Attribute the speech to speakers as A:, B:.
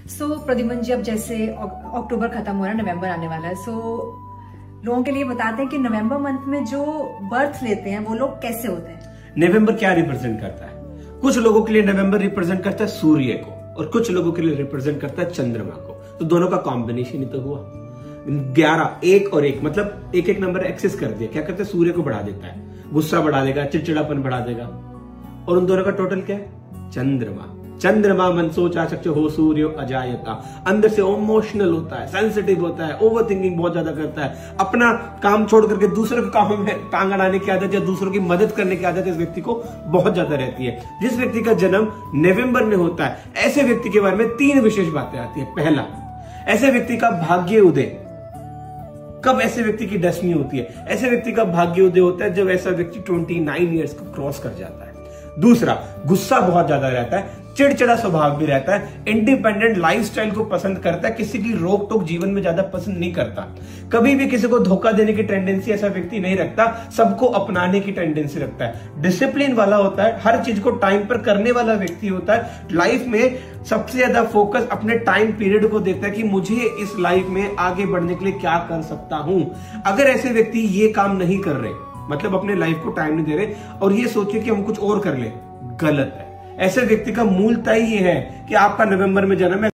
A: प्रद्युमन जी, अब जैसे अक्टूबर खत्म हो रहा है, नवंबर आने वाला है, लोगों के लिए बताते हैं कि नवंबर मंथ में जो बर्थ लेते हैं वो लोग कैसे होते हैं।
B: नवंबर क्या रिप्रेजेंट करता है? कुछ लोगों के लिए नवंबर रिप्रेजेंट करता है सूर्य को, और कुछ लोगों के लिए रिप्रेजेंट करता है चंद्रमा को। तो दोनों का कॉम्बिनेशन ही तो हुआ 11, 1 और 1, मतलब एक एक नंबर एक्सेस कर दिया। क्या करते हैं? सूर्य को बढ़ा देता है, गुस्सा बढ़ा देगा, चिड़चिड़ापन बढ़ा देगा। और उन दोनों का टोटल क्या है? चंद्रमा। चंद्रमा मन सोचा सकते हो सूर्य अजायता, अंदर से इमोशनल होता है, सेंसिटिव होता है, ओवर थिंकिंग बहुत ज्यादा करता है, अपना काम छोड़ करके दूसरे के काम में टांग अड़ाने की आदत या दूसरों की मदद करने की आदत इस व्यक्ति को बहुत ज्यादा रहती है। जिस व्यक्ति का जन्म नवंबर में होता है, ऐसे व्यक्ति के बारे में 3 विशेष बातें आती है। पहला, ऐसे व्यक्ति का भाग्य उदय। कब ऐसे व्यक्ति की डेस्टिनी होती है? ऐसे व्यक्ति का भाग्य उदय होता है जब ऐसा व्यक्ति 29 ईयर्स को क्रॉस कर जाता है। दूसरा, गुस्सा बहुत ज्यादा रहता है, चिड़चिड़ा स्वभाव भी रहता है, इंडिपेंडेंट लाइफस्टाइल को पसंद करता है, किसी की रोक टोक जीवन में ज्यादा पसंद नहीं करता, कभी भी किसी को धोखा देने की टेंडेंसी ऐसा व्यक्ति नहीं रखता, सबको अपनाने की टेंडेंसी रखता है, डिसिप्लिन वाला होता है, हर चीज को टाइम पर करने वाला व्यक्ति होता है, लाइफ में सबसे ज्यादा फोकस अपने टाइम पीरियड को देता है कि मुझे इस लाइफ में आगे बढ़ने के लिए क्या कर सकता हूं। अगर ऐसे व्यक्ति ये काम नहीं कर रहे, मतलब अपने लाइफ को टाइम नहीं दे रहे और ये सोचे कि हम कुछ और कर ले, गलत है। ऐसे व्यक्ति का मूलतः ये है कि आपका नवंबर में जन्म है।